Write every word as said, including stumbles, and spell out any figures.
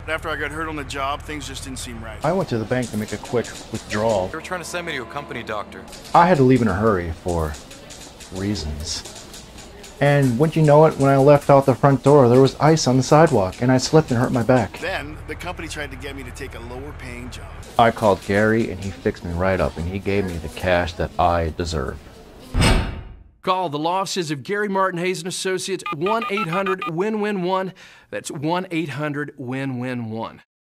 After I got hurt on the job, things just didn't seem right. I went to the bank to make a quick withdrawal. They were trying to send me to a company doctor. I had to leave in a hurry for reasons. And wouldn't you know it, when I left out the front door, there was ice on the sidewalk, and I slipped and hurt my back. Then, the company tried to get me to take a lower-paying job. I called Gary, and he fixed me right up, and he gave me the cash that I deserve. Call the law offices of Gary Martin Hayes and Associates, one eight hundred win win one. That's one eight hundred win win one.